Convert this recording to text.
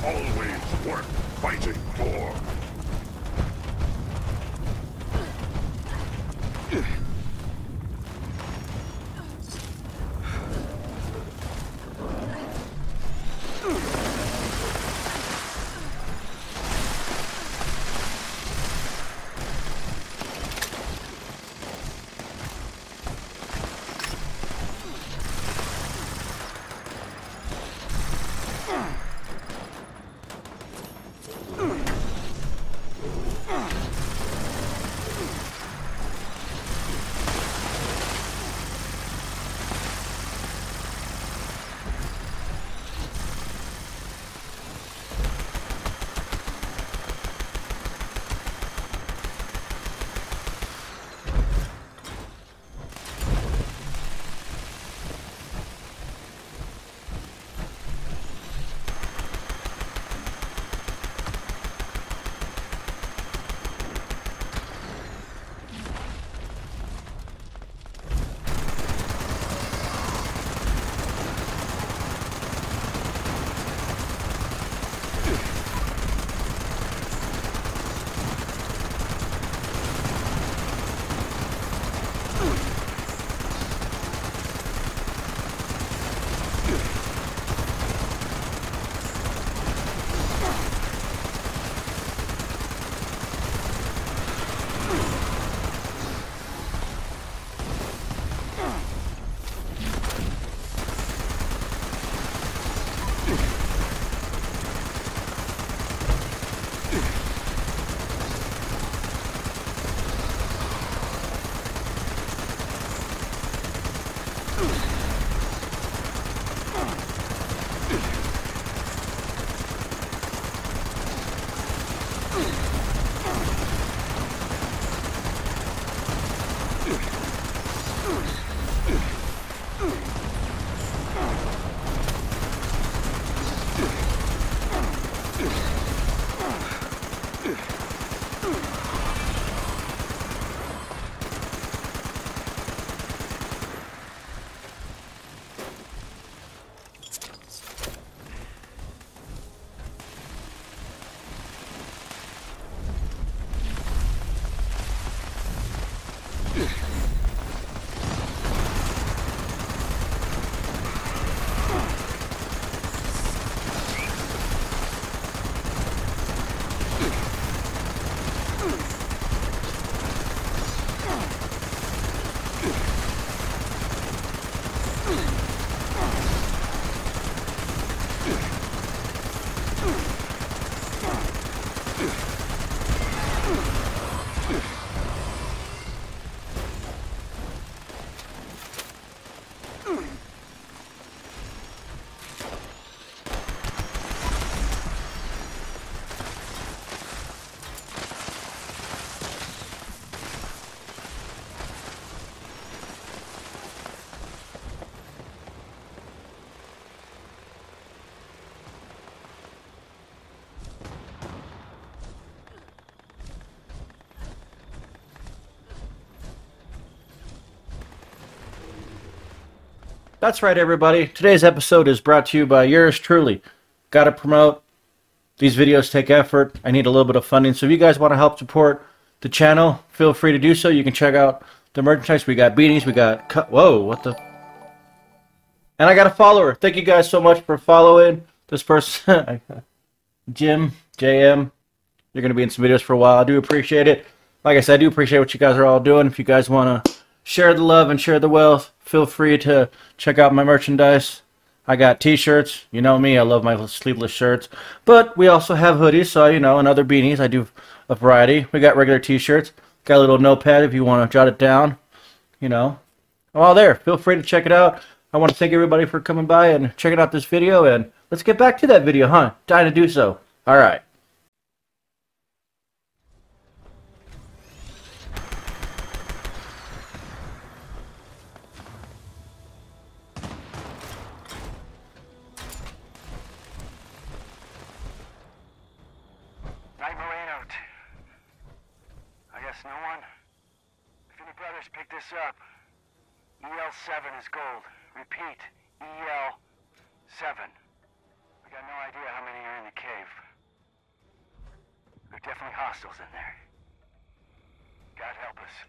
always worth fighting for. That's right, everybody. Today's episode is brought to you by yours truly. Gotta promote. These videos take effort. I need a little bit of funding. So if you guys want to help support the channel, feel free to do so. You can check out the merchandise. We got beanies. We got... Whoa, what the... And I got a follower. Thank you guys so much for following this person. Jim, JM. You're going to be in some videos for a while. I do appreciate it. Like I said, I do appreciate what you guys are all doing. If you guys want to share the love and share the wealth, feel free to check out my merchandise. I got t-shirts. You know me, I love my sleeveless shirts. But we also have hoodies, so, you know, and other beanies. I do a variety. We got regular t-shirts. Got a little notepad if you want to jot it down. You know. All there. Feel free to check it out. I want to thank everybody for coming by and checking out this video. And let's get back to that video, huh? Time to do so. All right. No one? If any brothers pick this up, EL7 is gold. Repeat, EL7. We got no idea how many are in the cave. hostiles in there. God help us.